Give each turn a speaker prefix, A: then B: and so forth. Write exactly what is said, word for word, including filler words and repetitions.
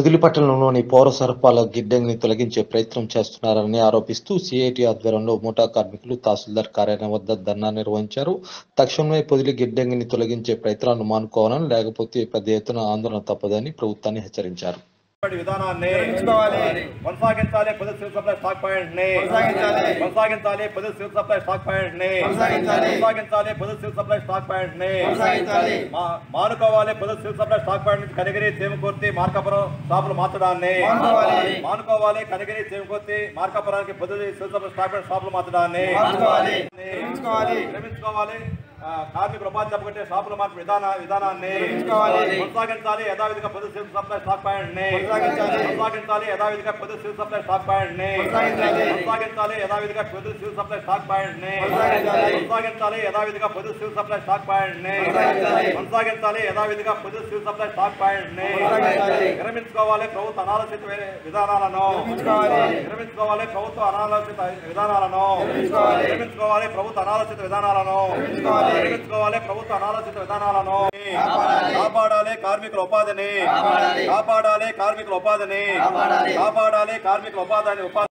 A: పొదిలి పట్టణంలోని పౌర సరఫరాల గిడ్డంగిని తొలగించే ప్రయత్నం చేస్తున్నారని ఆరోపిస్తూ సిఐటి ఆధ్వర్యంలో ముఠా కార్మికులు తహసీల్దార్ కార్యాలయం వద్ద ధర్నా నిర్వహించారు. తక్షణమే పొదిలి గిడ్డంగిని తొలగించే ప్రయత్నాలను మానుకోవాలని, లేకపోతే పెద్ద ఎత్తున ఆందోళన తప్పదని ప్రభుత్వాన్ని హెచ్చరించారు.
B: విధానాన్ని కొనసాగించాలి. పొదుపు సివిల్ సప్లై స్టాక్ పాయింట్ ని కొనసాగించాలి. పొదుపు సివిల్ సప్లై స్టాక్ పాయింట్ ని కొనసాగించాలి. పొదుపు సివిల్ సప్లై స్టాక్ పాయింట్ ని మానుకోవాలి. పొదుపు సివిల్ సప్లై స్టాక్ పాయింట్ నుంచి కనిగిరి, చేమకుర్తి, మార్కాపురం షాపులు మార్చడాన్ని మానుకోవాలి. కనిగిరి, చేమకుర్తి, మార్కాపురానికి పొదుపు సివిల్ సప్లై స్టాక్ పాయింట్ షాపులు మార్చడాన్ని విరమించుకోవాలి. కార్మికుల ఉపాధి దెబ్బకొట్టే షాపుల మార్పు విధాన విధానాన్ని కొనసాగించాలి. యథావిధిగా పొదుపు సివిల్ సప్లై స్టాక్ పాయింట్ ని కొనసాగించాలి. యథావిధిగా పొదుపు సివిల్ సప్లై స్టాక్ పాయింట్ ని కొనసాగించాలి. యథావిధిగా పొదుపు సివిల్ సప్లై స్టాక్ పాయింట్ ని కొనసాగించాలి. యథావిధిగా పొదుపు సివిల్ సప్లై స్టాక్ పాయింట్ ని కొనసాగించాలి. యథావిధిగా పొదుపు సివిల్ సప్లై స్టాక్ పాయింట్ ని విరమించుకోవాలి. ప్రభుత్వ అనాలోచిత విధానాలను విరమించుకోవాలి. ప్రభుత్వ అనాలోచిత విధానాలను విరమించుకోవాలి. ప్రభుత్వ అనాలోచిత విధానాలను నిర్మించుకోవాలి. ప్రభుత్వ అనాలోచిత విధానాలను కాపాడాలి. కార్మికుల ఉపాధిని కాపాడాలి. కార్మికుల ఉపాధిని కాపాడాలి. కార్మికుల ఉపాధిని ఉపాధి